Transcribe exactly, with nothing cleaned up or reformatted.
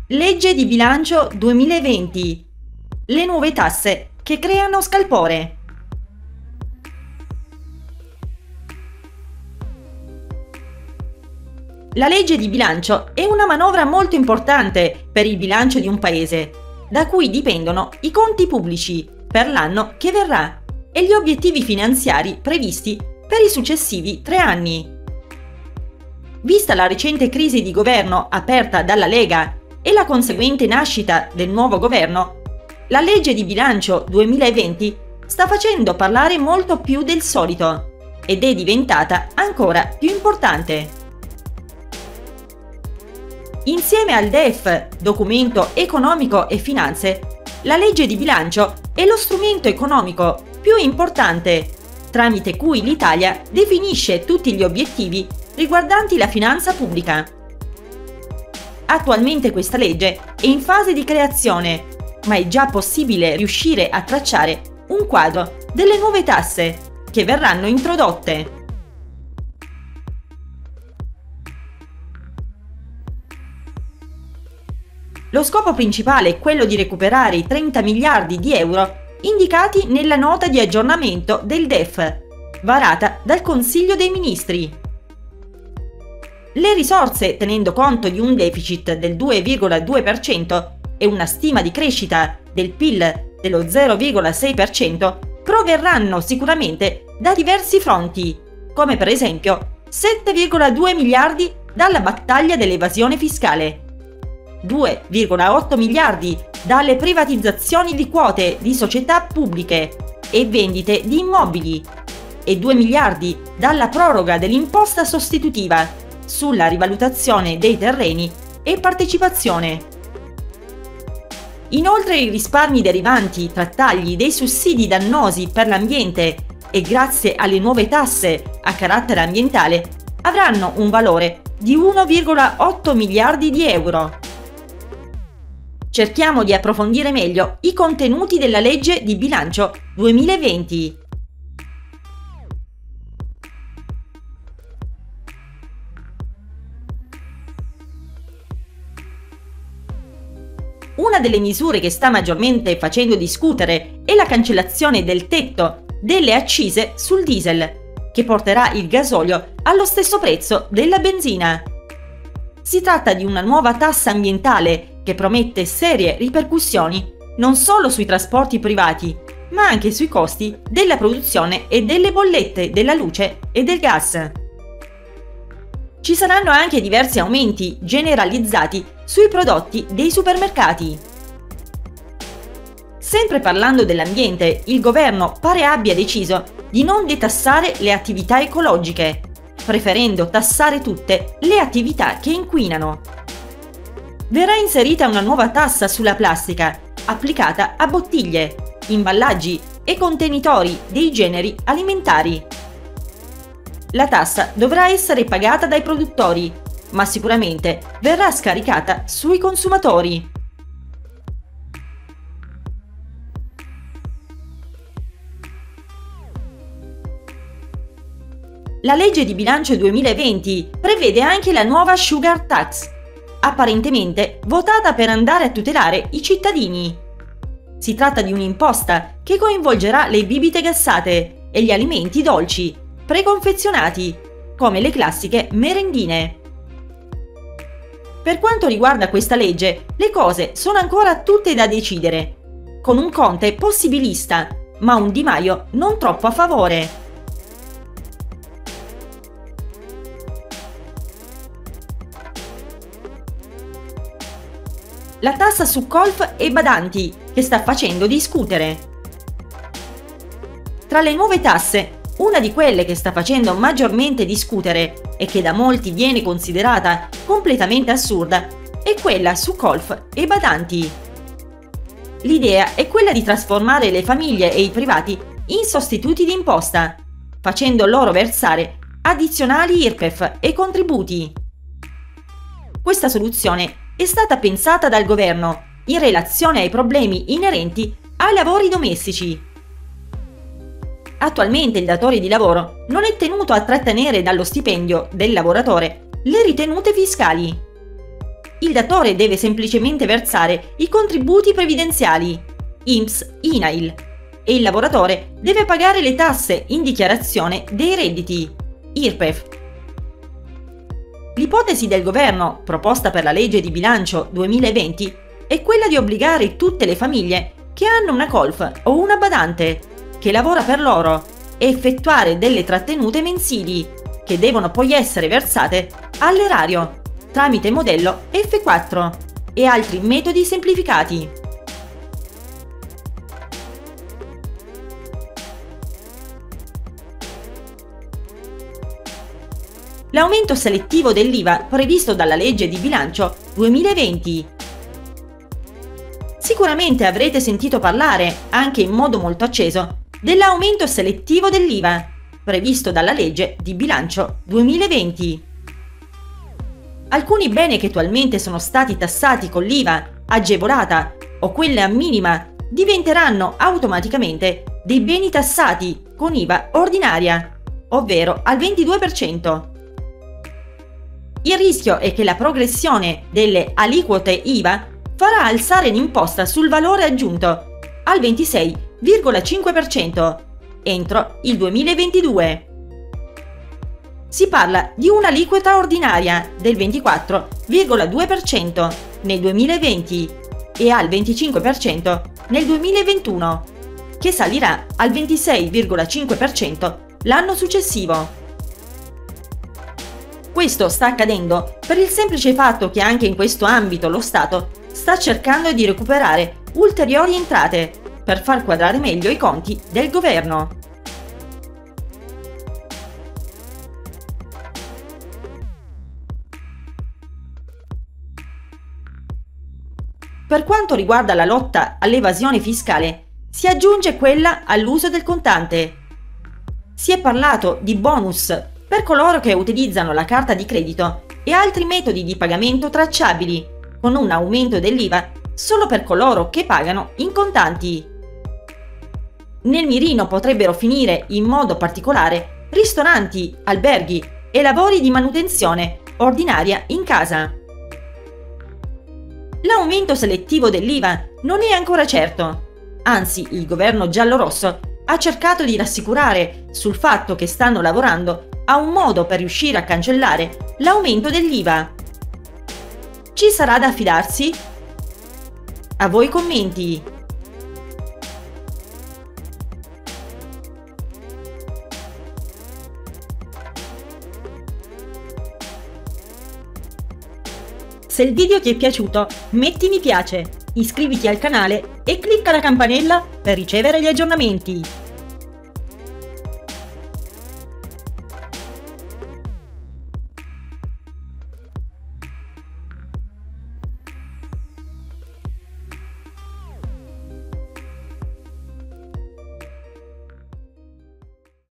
Legge di bilancio duemilaventi. Le nuove tasse che creano scalpore. La legge di bilancio è una manovra molto importante per il bilancio di un paese, da cui dipendono i conti pubblici per l'anno che verrà e gli obiettivi finanziari previsti per i successivi tre anni. Vista la recente crisi di governo aperta dalla Lega e la conseguente nascita del nuovo governo, la legge di bilancio duemilaventi sta facendo parlare molto più del solito ed è diventata ancora più importante. Insieme al D E F, Documento Economico e Finanze, la legge di bilancio è lo strumento economico più importante, tramite cui l'Italia definisce tutti gli obiettivi riguardanti la finanza pubblica. Attualmente questa legge è in fase di creazione, ma è già possibile riuscire a tracciare un quadro delle nuove tasse che verranno introdotte. Lo scopo principale è quello di recuperare i trenta miliardi di euro indicati nella nota di aggiornamento del D E F, varata dal Consiglio dei Ministri. Le risorse, tenendo conto di un deficit del due virgola due per cento e una stima di crescita del P I L dello zero virgola sei per cento, proverranno sicuramente da diversi fronti, come per esempio sette virgola due miliardi dalla battaglia dell'evasione fiscale, due virgola otto miliardi dalle privatizzazioni di quote di società pubbliche e vendite di immobili e due miliardi dalla proroga dell'imposta sostitutiva sulla rivalutazione dei terreni e partecipazione. Inoltre i risparmi derivanti tra tagli dei sussidi dannosi per l'ambiente e grazie alle nuove tasse a carattere ambientale avranno un valore di uno virgola otto miliardi di euro. Cerchiamo di approfondire meglio i contenuti della legge di bilancio duemilaventi. Una delle misure che sta maggiormente facendo discutere è la cancellazione del tetto delle accise sul diesel, che porterà il gasolio allo stesso prezzo della benzina. Si tratta di una nuova tassa ambientale che promette serie ripercussioni non solo sui trasporti privati, ma anche sui costi della produzione e delle bollette della luce e del gas. Ci saranno anche diversi aumenti generalizzati sui prodotti dei supermercati. Sempre parlando dell'ambiente, il governo pare abbia deciso di non detassare le attività ecologiche, preferendo tassare tutte le attività che inquinano. Verrà inserita una nuova tassa sulla plastica, applicata a bottiglie, imballaggi e contenitori dei generi alimentari. La tassa dovrà essere pagata dai produttori, ma sicuramente verrà scaricata sui consumatori. La legge di bilancio duemilaventi prevede anche la nuova Sugar Tax, apparentemente votata per andare a tutelare i cittadini. Si tratta di un'imposta che coinvolgerà le bibite gassate e gli alimenti dolci, preconfezionati, come le classiche merendine. Per quanto riguarda questa legge, le cose sono ancora tutte da decidere, con un Conte possibilista, ma un Di Maio non troppo a favore. La tassa su colf e badanti, che sta facendo discutere. Tra le nuove tasse, una di quelle che sta facendo maggiormente discutere e che da molti viene considerata completamente assurda è quella su colf e badanti. L'idea è quella di trasformare le famiglie e i privati in sostituti di imposta, facendo loro versare addizionali I R P E F e contributi. Questa soluzione è stata pensata dal governo in relazione ai problemi inerenti ai lavori domestici. Attualmente il datore di lavoro non è tenuto a trattenere dallo stipendio del lavoratore le ritenute fiscali. Il datore deve semplicemente versare i contributi previdenziali, I N P S, I N A I L, e il lavoratore deve pagare le tasse in dichiarazione dei redditi, I R P E F. L'ipotesi del governo, proposta per la legge di bilancio duemilaventi, è quella di obbligare tutte le famiglie che hanno una colf o una badante che lavora per loro a effettuare delle trattenute mensili che devono poi essere versate all'erario tramite modello F quattro e altri metodi semplificati. L'aumento selettivo dell'I V A previsto dalla legge di bilancio duemilaventi. Sicuramente avrete sentito parlare, anche in modo molto acceso, dell'aumento selettivo dell'I V A previsto dalla legge di bilancio duemilaventi. Alcuni beni che attualmente sono stati tassati con l'I V A agevolata o quella minima diventeranno automaticamente dei beni tassati con I V A ordinaria, ovvero al ventidue per cento. Il rischio è che la progressione delle aliquote I V A farà alzare l'imposta sul valore aggiunto al ventisei virgola cinque per cento entro il duemilaventidue. Si parla di un'aliquota ordinaria del ventiquattro virgola due per cento nel duemilaventi e al venticinque per cento nel duemilaventuno, che salirà al ventisei virgola cinque per cento l'anno successivo. Questo sta accadendo per il semplice fatto che anche in questo ambito lo Stato sta cercando di recuperare ulteriori entrate per far quadrare meglio i conti del governo. Per quanto riguarda la lotta all'evasione fiscale, si aggiunge quella all'uso del contante. Si è parlato di bonus per coloro che utilizzano la carta di credito e altri metodi di pagamento tracciabili, con un aumento dell'I V A solo per coloro che pagano in contanti. Nel mirino potrebbero finire in modo particolare ristoranti, alberghi e lavori di manutenzione ordinaria in casa. L'aumento selettivo dell'I V A non è ancora certo, anzi il governo giallorosso ha cercato di rassicurare sul fatto che stanno lavorando a un modo per riuscire a cancellare l'aumento dell'I V A. Ci sarà da fidarsi? A voi commenti! Se il video ti è piaciuto, metti mi piace, iscriviti al canale e clicca la campanella per ricevere gli aggiornamenti.